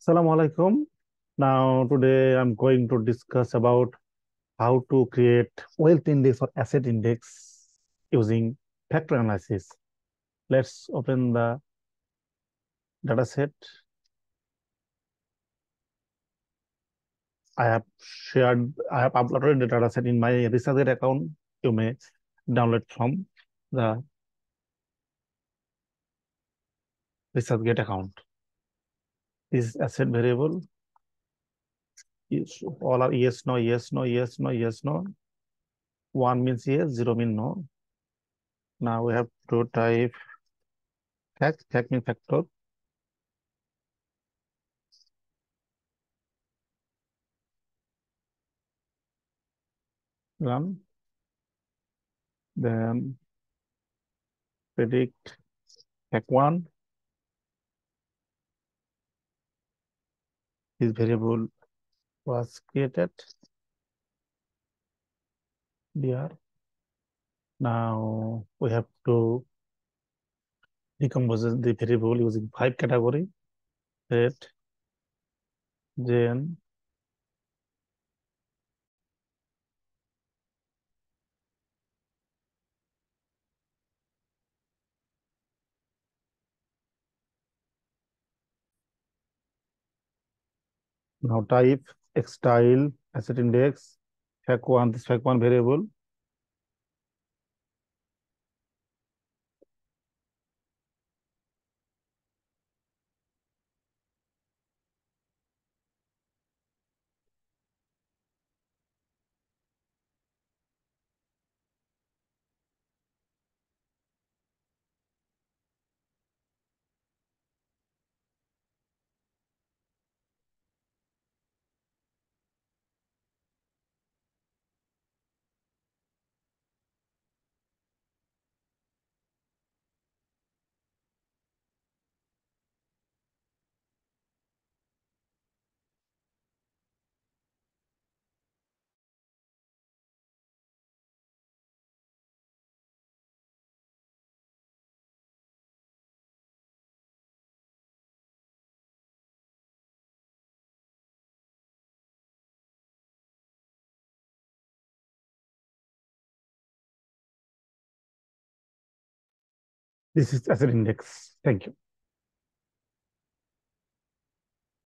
Assalamu alaikum. Now, today I'm going to discuss about how to create wealth index or asset index using factor analysis. Let's open the data set. I have uploaded the data set in my ResearchGate account. You may download from the ResearchGate account. This asset variable is all are yes, no, yes, no, yes, no, yes, no. One means yes, zero means no. Now we have to type fact means factor. Run. Then predict fact one. This variable was created there. Now we have to decompose the variable using 5 category. Set, gen, now type, style, asset index, fact one, this fact one variable. This is asset index. Thank you.